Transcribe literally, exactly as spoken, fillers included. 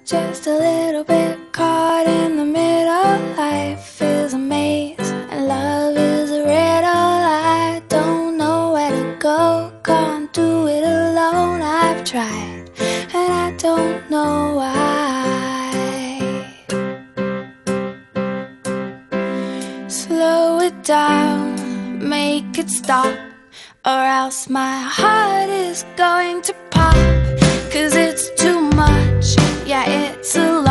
just a little bit caught in the middle. Life is a maze and love is a riddle. I don't know where to go, can't do it alone. I've tried and I don't know why. Slow it down, make it stop, or else my heart is going to pop. Cause it's too much, yeah, it's a